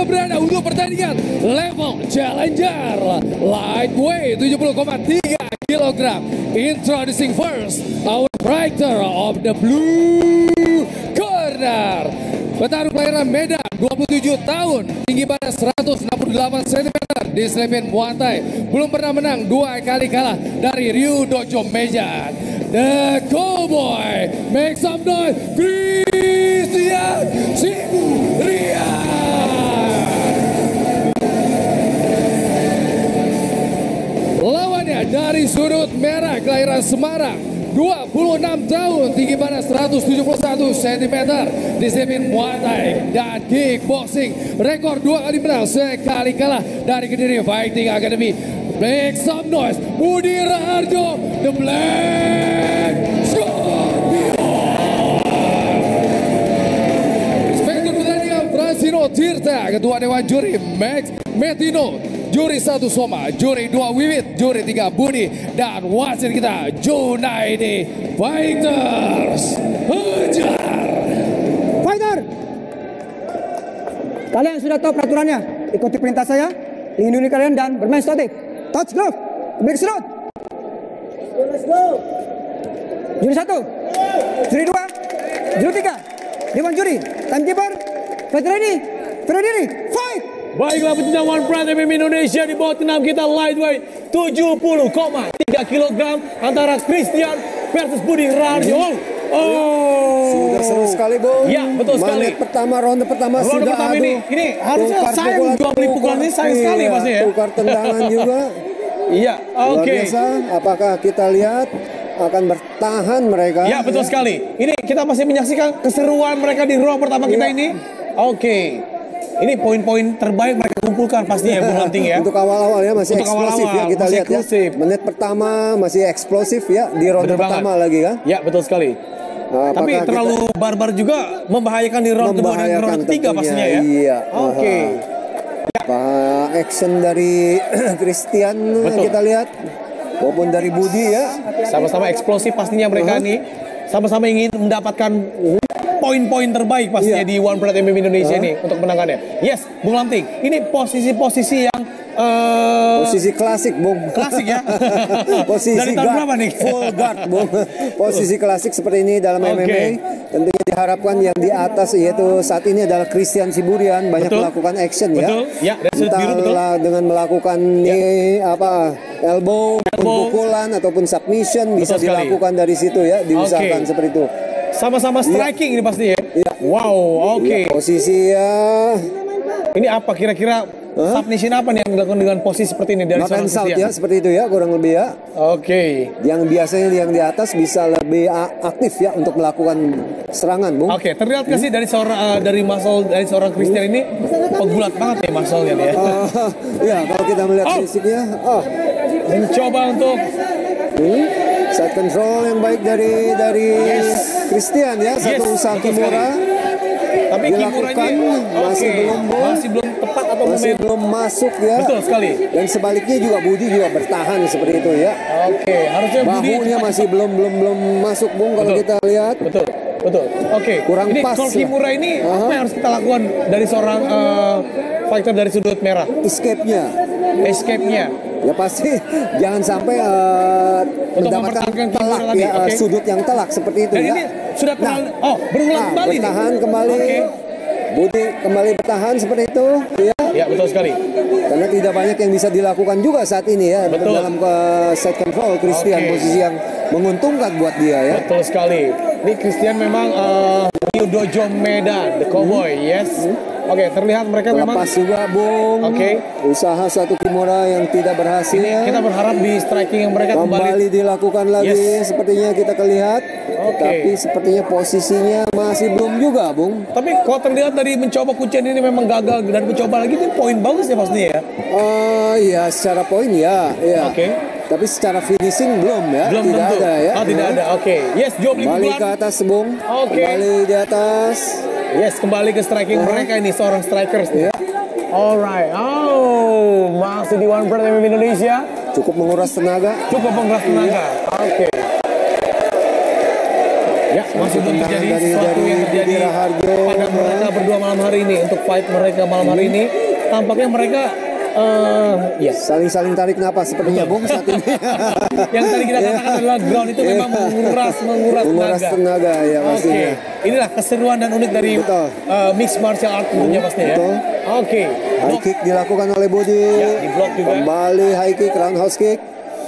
berada untuk pertandingan level challenger lightweight 70,3 kg. Introducing first our fighter of the blue corner. Petarung kelahiran Medan, 27 tahun, tinggi badan 168 cm, disiplin Muay Thai, belum pernah menang, 2 kali kalah dari Ryu Dojo Medan. The Cowboy, make some noise, Christian Siburian. Lawannya dari sudut merah kelahiran Semarang, 26 tahun, tinggi badan 171 cm, disiplin Muay Thai dan kickboxing, rekor 2 kali menang, sekali kalah dari Kediri Fighting Academy. Make some noise, Budi Raharjo, the Black Scorpion. Inspektur pertandingan Francino Tirta, Ketua Dewan Juri Max Metino, Juri 1 Soma, Juri 2 Wiwit, Juri 3 Budi, dan wasit kita Junaidi. Fighters, hajar! Fighter! Kalian sudah tahu peraturannya. Ikuti perintah saya, lindungi kalian dan bermain statik. Touch glove, break serut. Let's go. Juri 1, juri 2, juri 3, Dewan Juri, timekeeper, fight ready, fight! Baiklah pecinta One Pride MMA Indonesia, di bawah tenang kita lightweight 70,3 kg antara Christian versus Budi Raharjo. Sudah seru sekali, Bung. Ya, betul sekali. Ronde pertama Ronde sudah pertama ini harusnya sayang jual beli pukulan ini sayang sekali pasti ya. Tukar tendangan juga. Iya, oke. Luar biasa. Apakah kita lihat akan bertahan mereka? Ya, betul sekali. Ini kita masih menyaksikan keseruan mereka di round pertama kita ini. Oke. Ini poin-poin terbaik mereka kumpulkan pastinya ya, Bung Lanting ya. Untuk awal-awal ya masih Untuk eksplosif awal-awal, ya kita masih lihat eksklusif. ya. Menit pertama masih eksplosif ya di ronde Bener pertama banget. lagi kan. Ya, betul sekali. Tapi terlalu barbar juga membahayakan di round kedua dan round ketiga pastinya ya. Iya. Oke. Action dari Christian kita lihat maupun dari Budi ya. Sama-sama eksplosif pastinya mereka nih. Sama-sama ingin mendapatkan poin-poin terbaik pastinya di One Pride MMA Indonesia ini untuk menangannya. Yes, Bung Lanting. Ini posisi-posisi yang posisi klasik, Bung. Klasik ya. Posisi dari tahun berapa nih? Full guard, Bung. Posisi klasik seperti ini dalam MMA. Tentunya diharapkan yang di atas yaitu saat ini adalah Christian Siburian banyak melakukan action ya. Betul. Ya, dari sudut biru betul. Entahlah dengan melakukan elbow, pukulan ataupun submission bisa dilakukan dari situ ya, diusahakan seperti itu. Sama-sama striking ini pasti ya. Wow, oke. Ya, posisi ya. Ini apa kira-kira submission apa nih yang dilakukan dengan posisi seperti ini dari seorang Christian Christian? ya, seperti itu ya, kurang lebih ya. Oke. Yang biasanya yang di atas bisa lebih aktif ya untuk melakukan serangan, Bung. Oke, terlihat nggak sih dari seorang dari seorang Christian ini pegulat banget nih muscle-nya nih ya. Ya, kalau kita melihat fisiknya, mencoba untuk side control yang baik dari Christian ya, satu usaha Kimura. Tapi dilakukan masih belum tepat atau masih belum masuk ya. Betul sekali. Dan sebaliknya juga Budi juga bertahan seperti itu ya. Oke, harusnya Budi bahunya masih belum masuk, Bung, kalau kita lihat. Betul. Oke. Kurang ini pas. Kalau Kimura ini apa yang harus kita lakukan dari seorang fighter dari sudut merah? Escape-nya. Ya pasti jangan sampai mendapatkan telak ya, sudut yang telak seperti itu. Dan ya. Ini sudah berulang kembali bertahan nih. Kembali. Budi kembali bertahan seperti itu. Ya, betul sekali. Karena tidak banyak yang bisa dilakukan juga saat ini ya. Betul. Dalam side control Christian posisi yang menguntungkan buat dia ya. Betul sekali. Ini Christian memang Ryu Dojo Medan, the Cowboy, yes. Oke, terlihat mereka memang lepas juga, Bung. Usaha satu Kimura yang tidak berhasil. Ini kita berharap di striking yang mereka kembali dilakukan lagi sepertinya kita lihat. Tapi sepertinya posisinya masih belum juga, Bung. Tapi kalau terlihat dari mencoba kuncian ini memang gagal dan mencoba lagi, ini poin bagus ya pastinya ya. Iya, secara poin ya. Tapi secara finishing belum ya. Belum tidak tentu. ada ya. Tidak ada. Yes, Joe kembali ke atas, Bung. Kembali di atas. Yes, kembali ke striking mereka ini, seorang strikers nih. Alright. Masih di One Pride MMA Indonesia. Cukup menguras tenaga. Oke. Ya, masih belum terjadi sesuatu yang terjadi pada mereka berdua malam hari ini. Untuk fight mereka malam hari ini, tampaknya mereka ya saling tarik napas sepertinya Bung saat ini. Yang tadi kita katakan adalah ground itu memang menguras tenaga ya pastinya. Inilah keseruan dan unik dari mixed martial art tentunya pastinya ya. High kick dilakukan oleh Budi. Ya, di blok juga. Kembali high kick, roundhouse kick.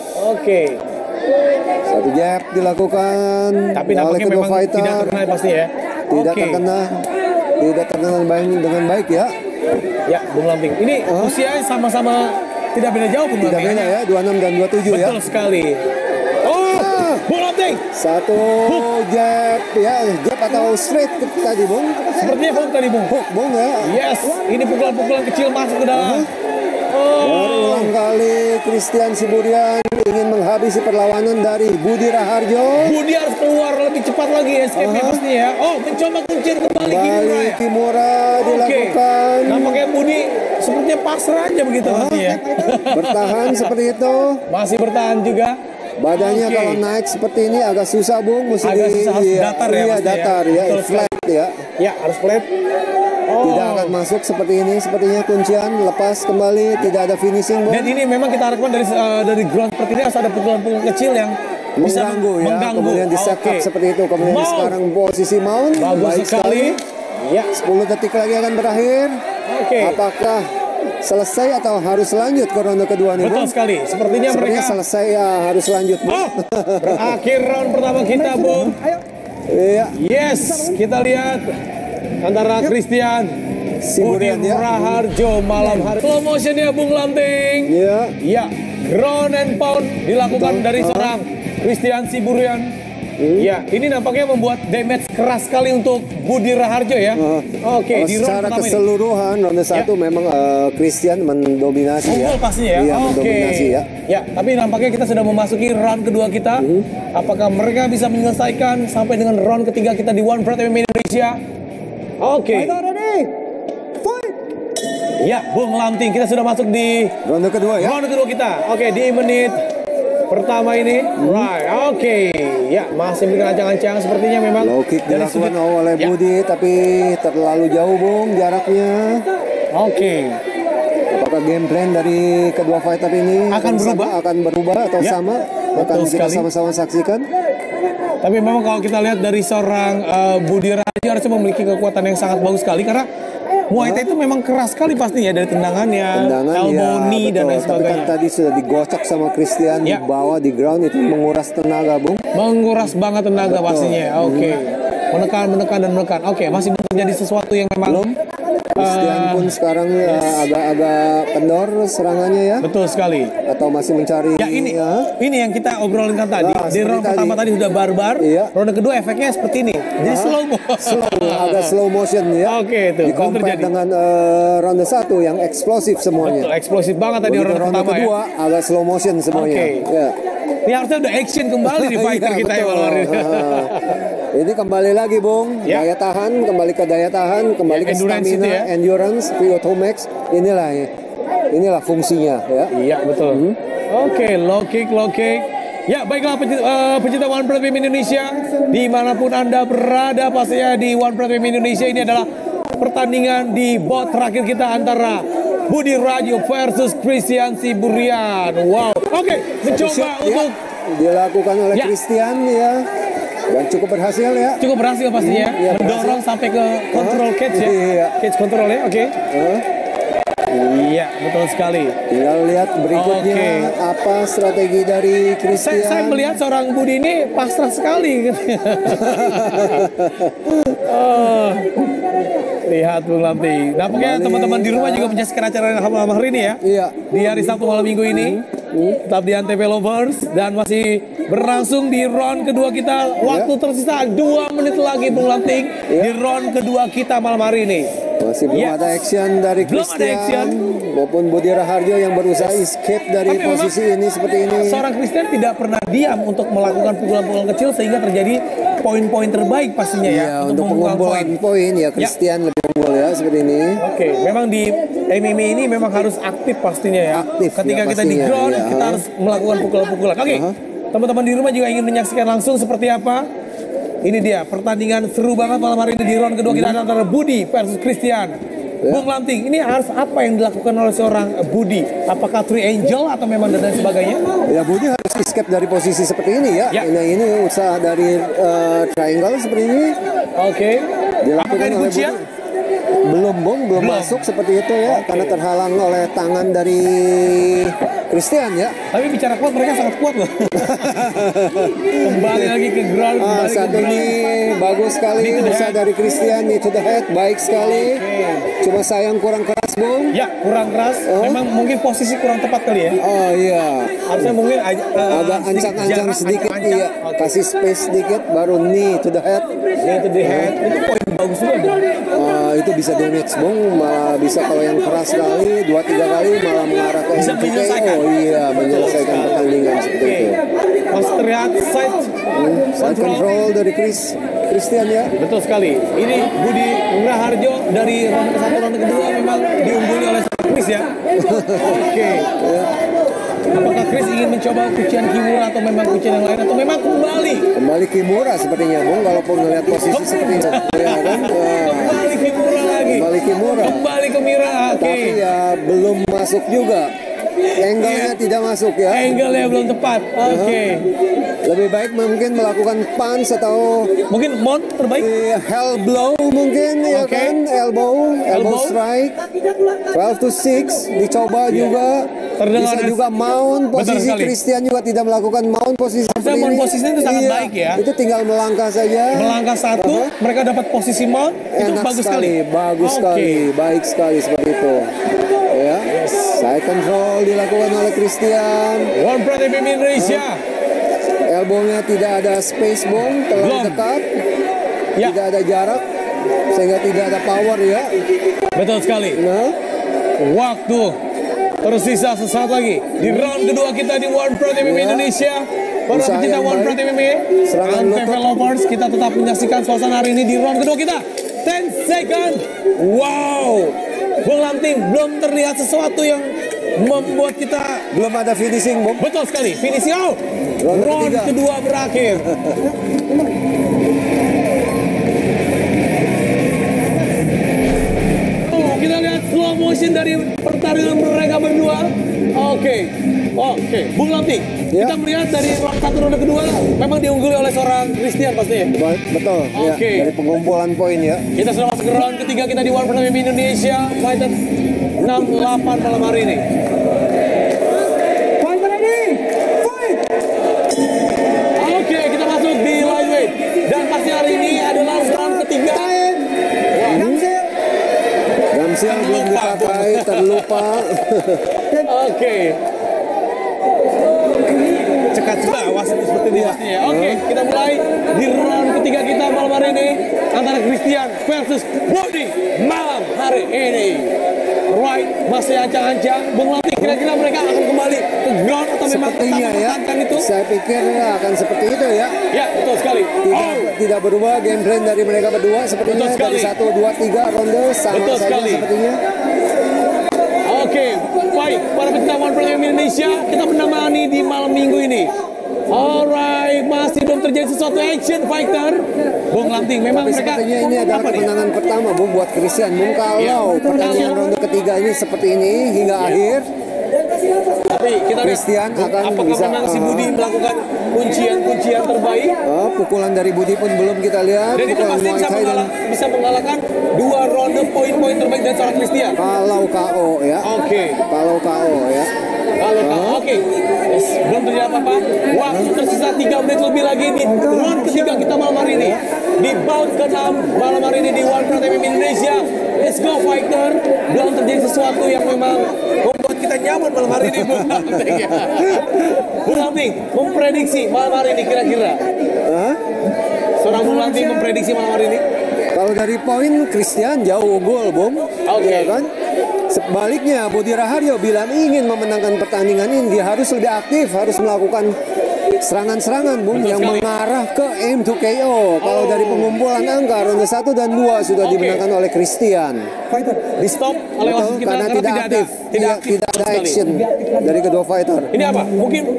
Satu jab dilakukan tapi oleh kedua fighter. Tidak terkena pasti ya. Tidak terkena dengan baik ya. Ya, Bung Lamping. Ini usia sama-sama tidak beda jauh, Bung Lamping. Tidak beda ya, 26 dan 27 ya. Betul sekali. Bung Lamping. Satu jab atau straight tadi Bung. Sepertinya hook tadi Bung. Hook Bung ya. Yes, ini pukulan-pukulan kecil masuk ke dalam. Berulang kali Christian Siburian ingin menghabisi perlawanan dari Budi Raharjo. Budi harus keluar lebih cepat lagi escape-nya pastinya ya. Mencoba kuncir kembali Kimura dilakukan. Nampaknya Budi sepertinya pasrah aja begitu pastinya ya. Bertahan seperti itu. Masih bertahan juga. Badannya kalau naik seperti ini agak susah Bung, mesti datar ya. Datar ya, flat ya. Ya, harus flat. Tidak akan masuk seperti ini, sepertinya kuncian lepas kembali, tidak ada finishing Bung. Dan ini memang kita harapkan dari ground seperti ini harus ada pukulan-pukulan kecil yang bisa mengganggu. Kemudian di set up seperti itu, kemudian sekarang posisi mount. Bagus sekali. Ya, 10 detik lagi akan berakhir. Apakah selesai atau harus lanjut ke ronde kedua nih Betul sekali. Sepertinya mereka selesai ya, harus lanjut Bung. Berakhir round pertama kita Bung. Iya. Yes, kita lihat antara Christian Budi Raharjo malam hari. Slow motionnya Bung Lamping. Ya, ground and pound dilakukan dari seorang Christian Siburian. Ya, ini nampaknya membuat damage keras sekali untuk Budi Raharjo ya. Di secara keseluruhan ronde 1 memang Christian mendominasi ya. Pastinya ya. Iya, mendominasi ya. Ya, tapi nampaknya kita sudah memasuki round kedua kita. Apakah mereka bisa menyelesaikan sampai dengan round ketiga kita di One Pride MMA Indonesia? Ya, Bung Lamping, kita sudah masuk di ronde kedua ya. Ronde kedua kita. Di menit pertama ini. Ya, masih berikan ancang-ancang sepertinya memang. Low kick dilakukan oleh Budi tapi terlalu jauh Bung jaraknya. Apakah game plan dari kedua fighter ini akan berubah atau sama? Akan kita sama-sama saksikan. Tapi memang kalau kita lihat dari seorang Budi Raharjo harusnya memiliki kekuatan yang sangat bagus sekali karena Muay Thai itu memang keras sekali pastinya dari tendangannya, elbow, knee dan lain sebagainya. Tapi kan tadi sudah digocok sama Christian di bawah di ground, itu menguras tenaga Bung. Menguras banget tenaga pastinya. Menekan. Masih belum terjadi sesuatu yang memang Christian pun sekarang agak kendor serangannya ya. Betul sekali. Atau masih mencari. Ya ini yang kita obrolkan tadi. Di round pertama tadi sudah barbar. Ronde kedua efeknya seperti ini. Jadi agak slow motion ya. Itu. Di compare dengan ronde 1 yang eksplosif semuanya. Betul, eksplosif banget tadi ronde pertama kedua agak slow motion semuanya. Ini harusnya udah action kembali di fighter kita ya malam hari. Ini kembali lagi Bung, daya tahan, kembali ke daya tahan, kembali ke stamina, endurance, VO2 max. Inilah fungsinya ya. Iya, betul. Low kick. Ya, baiklah pecinta One Pride MMA Indonesia, dimanapun Anda berada, pastinya di One Pride MMA Indonesia ini adalah pertandingan di bout terakhir kita antara Budi Raharjo versus Christian Siburian. Wow. Mencoba untuk dilakukan oleh Christian ya. Dan cukup berhasil ya. Cukup berhasil pastinya. Mendorong sampai ke control cage ya. Cage control ya. Iya, betul sekali. Tinggal lihat berikutnya apa strategi dari Christian. Saya melihat seorang Budi ini pasrah sekali. Lihat Bung Lamping. Nampaknya teman-teman di rumah juga menyaksikan acara malam hari ini ya. Di hari Sabtu malam minggu ini. Tetap di Antv Lovers dan masih berlangsung di round kedua kita. Waktu tersisa 2 menit lagi Bung Lamping di round kedua kita malam hari ini. Masih belum ada action dari Christian maupun Budi Raharjo yang berusaha escape dari posisi ini seperti ini. Seorang Christian tidak pernah diam untuk melakukan pukulan-pukulan kecil sehingga terjadi poin-poin terbaik pastinya ya. Untuk pengumpulan poin ya Christian lebih unggul ya seperti ini. Memang di MMA ini memang harus aktif pastinya ya. Ketika kita di ground kita harus melakukan pukulan-pukulan. Teman-teman di rumah juga ingin menyaksikan langsung seperti apa Ini dia pertandingan seru banget malam hari ini di round kedua kita antara Budi versus Christian. Bung Lanting, ini harus apa yang dilakukan oleh seorang Budi? Apakah Three Angel atau memang dan sebagainya? Ya Budi harus escape dari posisi seperti ini ya. Nah ini usaha dari triangle seperti ini. Oke. Dilakukan oleh Budi. Belum masuk seperti itu ya, karena terhalang oleh tangan dari Christian ya. Tapi bicara kuat, mereka sangat kuat loh. Kembali lagi ke ground. Satu nih bagus sekali usaha dari Christian, itu the head baik sekali. Cuma sayang kurang keras Bung. Ya kurang keras. Memang mungkin posisi kurang tepat kali ya. Oh iya. Harusnya mungkin agak ancang-ancang sedikit. Iya. Kasih space sedikit baru knee to the head. Knee to the head. Itu poin bagus juga. Itu bisa damage Bung, malah bisa kalau yang keras sekali 2-3 kali malah mengarah ke bisa menyelesaikan. Oh iya, menyelesaikan pertandingan seperti itu. Mas terlihat side control dari Christian ya. Betul sekali. Ini Budi Raharjo dari ronde ke-1 ronde kedua memang diungguli oleh Chris ya. Oke. Apakah Chris ingin mencoba kucian Kimura atau memang kucian yang lain atau memang kembali Kimura sepertinya Bung, walaupun melihat posisi seperti itu ya kan. Kembali Kimura lagi. Kembali ke Mira. Tapi ya belum masuk juga. Angle-nya tidak masuk ya. Angle-nya belum tepat. Oke. Lebih baik mungkin melakukan punch atau mungkin mount terbaik. Hell blow mungkin ya kan. Elbow strike. 12 to 6 dicoba juga. Terdengar bisa juga mount posisi Christian juga tidak melakukan mount posisi seperti ini. Posisinya itu sangat baik ya. Itu tinggal melangkah saja. Melangkah satu, mereka dapat posisi mount. Itu bagus sekali. Bagus sekali, baik sekali seperti itu. Ya, side control dilakukan oleh Christian. One Pro TV Indonesia. Elbownya tidak ada space Bung, terlalu dekat. Tidak ada jarak, sehingga tidak ada power ya. Betul sekali. Nah, waktu tersisa sesaat lagi di round kedua kita di One Pro TV Indonesia. Para pecinta One Pro TV, Antv Lovers, kita tetap menyaksikan suasana hari ini di round kedua kita. 10 second. Wow. Bung Lanting, belum terlihat sesuatu yang membuat kita belum ada finishing, Bung. Betul sekali, finishing out. Round kedua berakhir. Kita lihat slow motion dari pertarungan mereka berdua. Oke, Bung Lanting, kita melihat dari round 1 ronde kedua memang diungguli oleh seorang Christian pastinya. Betul. Ya, dari pengumpulan poin ya. Kita sudah masuk ke round ketiga kita di One Pro TV Indonesia Fighter 68 malam hari ini. Oke, kita masuk di lightweight dan pasti hari ini adalah round ketiga. Damsil belum dipakai, terlupa. Oke. Cekat sudah wasit seperti ini pastinya. Oke, kita mulai di round ketiga kita malam hari ini antara Christian versus Budi malam hari ini. Right, masih ancang-ancang. Bung Lanting, kira-kira mereka akan kembali ke ground atau memang tetap mempertahankan itu? Saya pikir akan seperti itu ya. Ya, betul sekali. Tidak berubah game plan dari mereka berdua sepertinya dari 1, 2, 3 ronde sama betul saja sekali. Sepertinya. Oke, baik. Para pecinta One Pro Indonesia, kita menemani di malam minggu ini. Alright, masih belum terjadi sesuatu action fighter. Bung Lanting, memang mereka ini adalah kemenangan pertama Bung buat Christian. Bung kalau pertandingan ronde ketiga ini seperti ini hingga akhir. Tapi kita Christian akan apakah bisa memang si Budi melakukan kuncian terbaik? Pukulan dari Budi pun belum kita lihat. Dan itu pasti bisa mengalahkan 2 ronde poin-poin terbaik dari seorang Christian. Kalau KO ya. Kalau KO ya. Oke. Belum terjadi apa-apa. Waktu tersisa 3 menit lebih lagi di round ketiga kita malam hari ini. Di bout ke-6 malam hari ini di One Pro TV Indonesia. Let's go fighter. Belum terjadi sesuatu yang memang membuat kita nyaman malam hari ini, Bung Lanting. Bung Lanting, memprediksi malam hari ini kira-kira. Seorang Bung Lanting memprediksi malam hari ini. Kalau dari poin Christian jauh gol, Bung. Ya kan? Sebaliknya Budi Raharjo bilang ingin memenangkan pertandingan ini, dia harus lebih aktif, harus melakukan serangan-serangan Bung yang mengarah ke aim to KO. Kalau dari pengumpulan angka ronde 1 dan 2 sudah dimenangkan oleh Christian. Di stop oleh wasit kita karena tidak aktif. Tidak ada action dari kedua fighter. Ini apa? Mungkin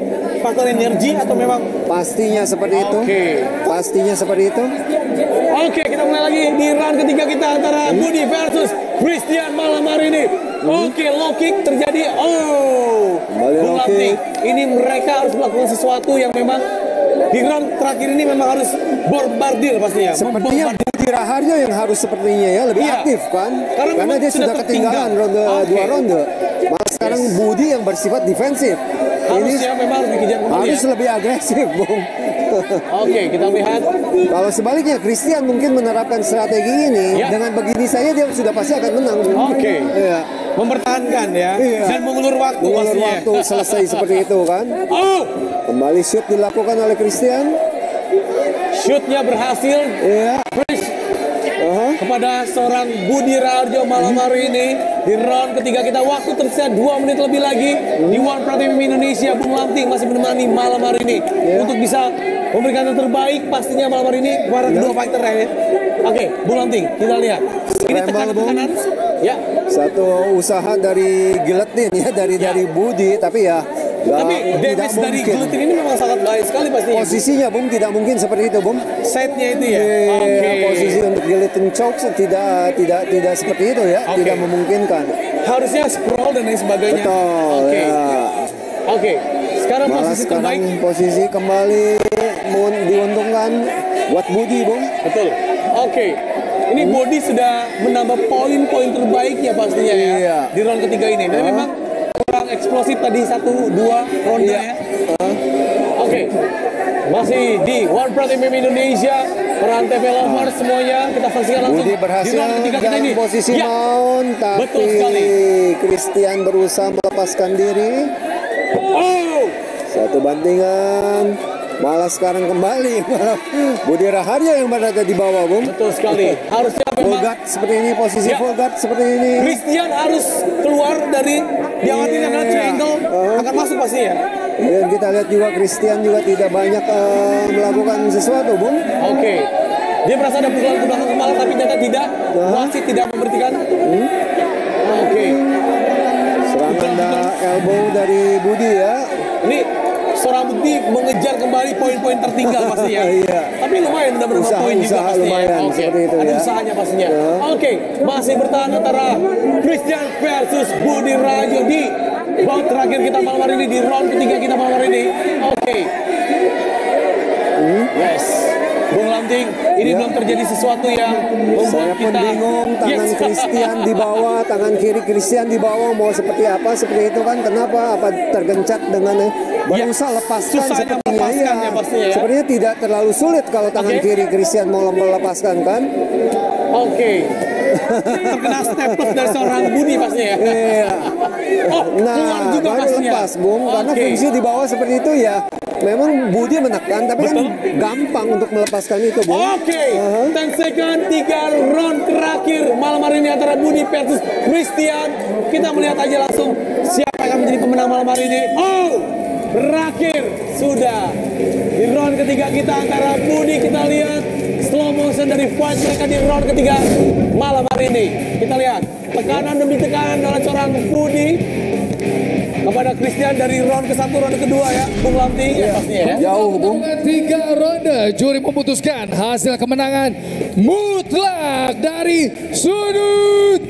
faktor energi atau memang? Pastinya seperti itu. Pastinya seperti itu. Oke, kita mulai lagi di round ketiga kita antara Budi versus Christian malam hari ini. Oke, low kick terjadi. Bung Lanting, ini mereka harus melakukan sesuatu yang memang di round terakhir ini memang harus bombardir pastinya. Sepertinya Budi Raharjo yang harus sepertinya ya lebih aktif kan, karena dia sudah ketinggalan ronde 2 ronde. Malah sekarang Budi yang bersifat defensif. Harusnya memang harus dikejar kembali. Harus lebih agresif, Bung. Oke, kita lihat. Kalau sebaliknya Christian mungkin menerapkan strategi ini, dengan begini saja dia sudah pasti akan menang. Oke. Iya. Mempertahankan ya, dan mengulur waktu. Mengulur waktu selesai seperti itu kan. Kembali shoot dilakukan oleh Christian. Shootnya berhasil. Iya. Kepada seorang Budi Raharjo malam hari ini di round ketiga kita, waktu tersisa 2 menit lebih lagi di One Pro TV Indonesia. Bung Lanting masih menemani malam hari ini untuk bisa memberikan yang terbaik pastinya malam hari ini kepada kedua fighter ya. Oke, Bung Lanting, kita lihat ini tekanan ya. Satu usaha dari guillotine ya, dari Budi, tapi ya tapi damage dari guillotine ini memang sangat baik sekali pastinya. Posisinya Bung tidak mungkin seperti itu, Bung. Setnya itu ya. Posisi untuk guillotine choke tidak seperti itu ya, tidak memungkinkan. Harusnya sprawl dan lain sebagainya. Betul. Oke. Sekarang posisi terbaik. Posisi kembali diuntungkan buat Budi, Bung. Betul. Oke. Ini Budi sudah menambah poin-poin terbaiknya pastinya ya di round ketiga ini. Dan memang kurang eksplosif tadi 1-2 ronde ya. Oke. Masih di One Pro TV Indonesia, peran TV lovers semuanya kita saksikan langsung. Budi berhasil di round ketiga kita ini. Posisi mount, tapi betul sekali. Christian berusaha melepaskan diri. Satu bantingan. Malah sekarang kembali Budi Raharjo yang berada di bawah, Bung. Betul sekali. Harusnya full guard seperti ini, posisi full guard seperti ini. Christian harus keluar dari diawatin adalah triangle, akan masuk pasti ya. Dan kita lihat juga Christian juga tidak banyak melakukan sesuatu, Bung. Oke. Dia merasa ada pukulan ke belakang kepala tapi ternyata tidak. Wasit tidak memberikan. Oke. Serangan elbow dari Budi ya. Ini seorang Budi mengejar kembali poin-poin tertinggal pastinya. Tapi lumayan udah menambah poin juga pastinya. Ada usahanya pastinya. Oke, masih bertahan antara Christian versus Budi Raharjo di bout terakhir kita malam hari ini, di round ketiga kita malam hari ini. Oke. Yes. Bung Lanting, ini belum terjadi sesuatu yang membuat kita bingung. Tangan Christian di bawah, tangan kiri Christian di bawah, mau seperti apa? Seperti itu kan? Kenapa? Apa tergencet dengan berusaha lepaskan sepertinya ya. Sepertinya tidak terlalu sulit kalau tangan kiri Christian mau melepaskan kan? Terkena step dari seorang Budi pastinya ya. Nah, juga baru lepas, Bung. Karena fungsi di bawah seperti itu ya. Memang Budi menekan, tapi kan gampang untuk melepaskan itu, Bung. 10 second, 3 round terakhir malam hari ini antara Budi versus Christian. Kita melihat aja langsung siapa yang akan menjadi pemenang malam hari ini. Berakhir sudah di round ketiga kita antara Budi. Kita lihat slow motion dari fight mereka di round ketiga malam hari ini. Kita lihat tekanan demi tekanan oleh seorang Budi kepada Christian dari round ke-1, round kedua ya, Bung Lanting ya pastinya ya. Jauh, Bung. 3 ronde, juri memutuskan hasil kemenangan mutlak dari sudut